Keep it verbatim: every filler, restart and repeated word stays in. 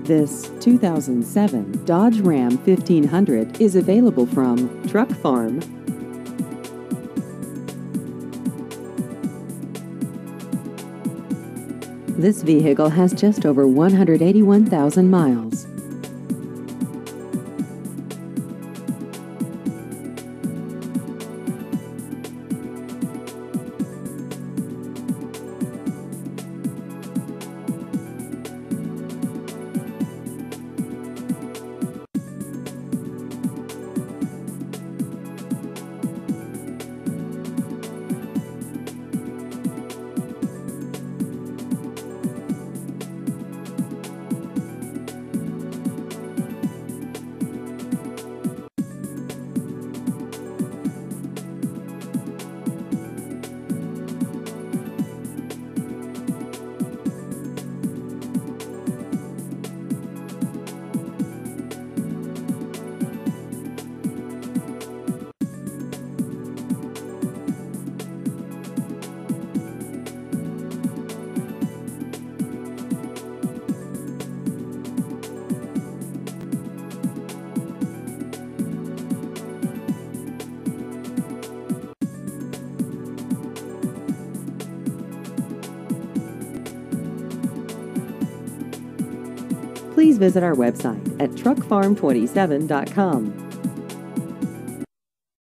This two thousand seven Dodge Ram fifteen hundred is available from Truck Farm. This vehicle has just over one hundred eighty-one thousand miles. Please visit our website at truck farm twenty-seven dot com.